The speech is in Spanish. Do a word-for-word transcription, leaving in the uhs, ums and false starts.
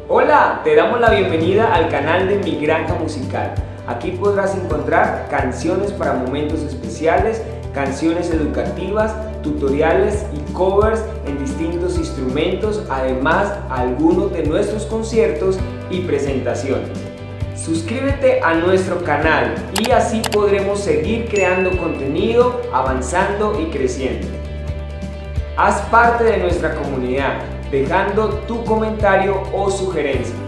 Hola, te damos la bienvenida al canal de Mi Granja Musical. Aquí podrás encontrar canciones para momentos especiales, canciones educativas, tutoriales y covers en distintos instrumentos, además algunos de nuestros conciertos y presentaciones. Suscríbete a nuestro canal y así podremos seguir creando contenido, avanzando y creciendo. Haz parte de nuestra comunidad dejando tu comentario o sugerencia.